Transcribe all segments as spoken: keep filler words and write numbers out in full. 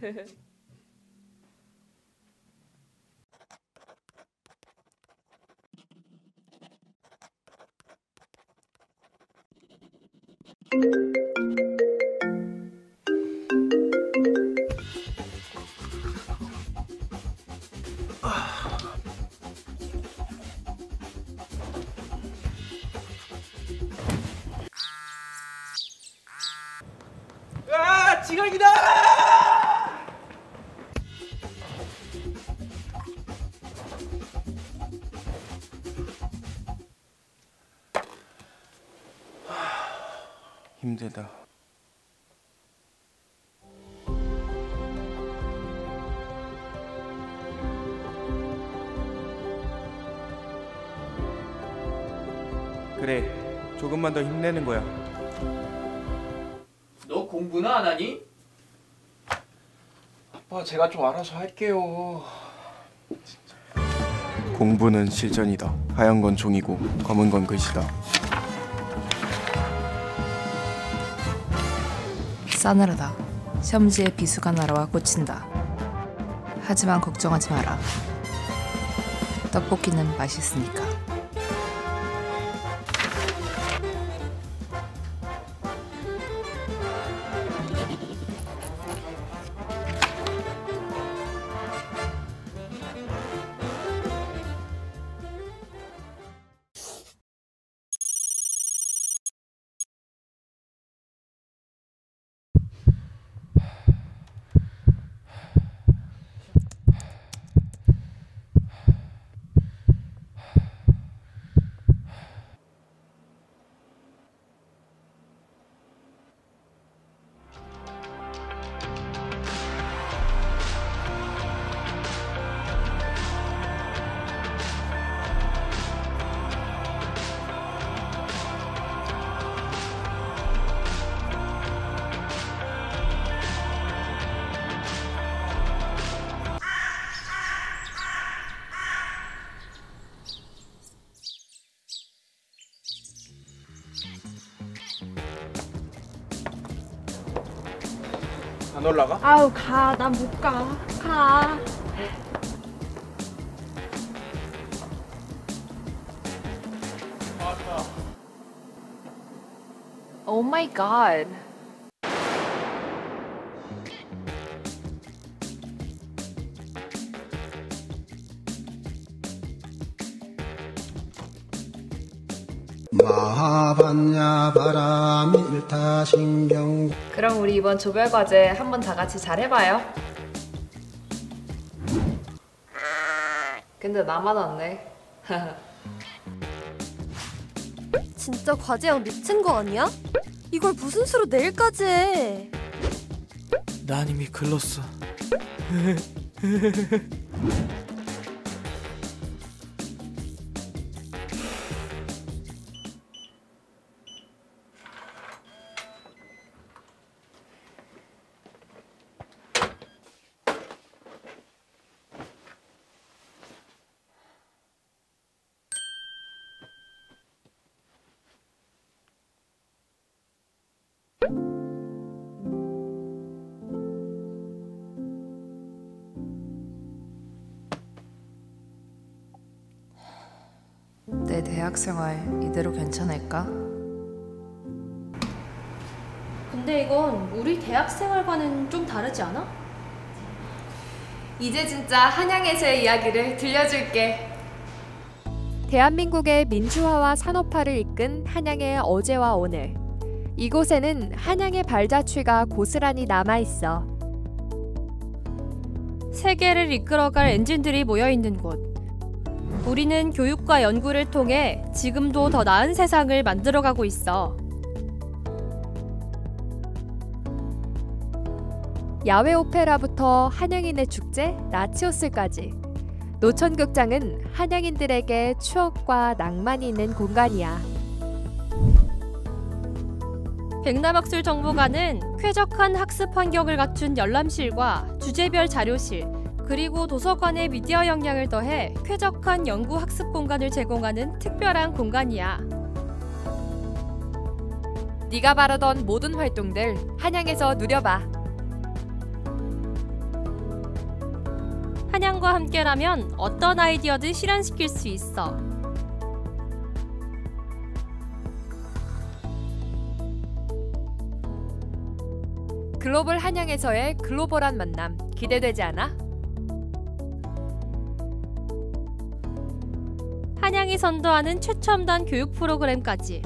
아, 지각이다! 힘들다. 그래, 조금만 더 힘내는 거야. 너 공부나 안 하니? 아빠, 제가 좀 알아서 할게요. 진짜. 공부는 실전이다. 하얀 건 종이고 검은 건 글씨다. 싸늘하다. 시험지에 비수가 날아와 꽂힌다. 하지만 걱정하지 마라. 떡볶이는 맛있으니까. 안 올라가? 아우 가, 난 못 가. 가. Oh my god. 마하반야 바람이 일타신경. 그럼 우리 이번 조별 과제 한번 다 같이 잘 해봐요. 근데 나만 왔네. 진짜 과제형 미친 거 아니야? 이걸 무슨 수로 내일까지 해? 난 이미 글렀어. 내 대학생활 이대로 괜찮을까? 근데 이건 우리 대학생활과는 좀 다르지 않아? 이제 진짜 한양의 제 이야기를 들려줄게. 대한민국의 민주화와 산업화를 이끈 한양의 어제와 오늘. 이곳에는 한양의 발자취가 고스란히 남아있어. 세계를 이끌어갈 엔진들이 모여있는 곳. 우리는 교육과 연구를 통해 지금도 더 나은 세상을 만들어가고 있어. 야외 오페라부터 한양인의 축제, 나치오스까지. 노천극장은 한양인들에게 추억과 낭만이 있는 공간이야. 백남학술정보관은 쾌적한 학습 환경을 갖춘 열람실과 주제별 자료실, 그리고 도서관의 미디어 역량을 더해 쾌적한 연구 학습 공간을 제공하는 특별한 공간이야. 네가 바라던 모든 활동들 한양에서 누려봐. 한양과 함께라면 어떤 아이디어든 실현시킬 수 있어. 글로벌 한양에서의 글로벌한 만남 기대되지 않아? 한양이 선도하는 최첨단 교육 프로그램까지.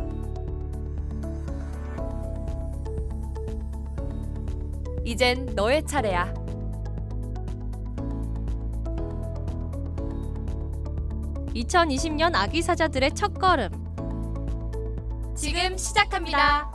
이젠 너의 차례야. 이천이십 년 아기 사자들의 첫걸음. 지금 시작합니다.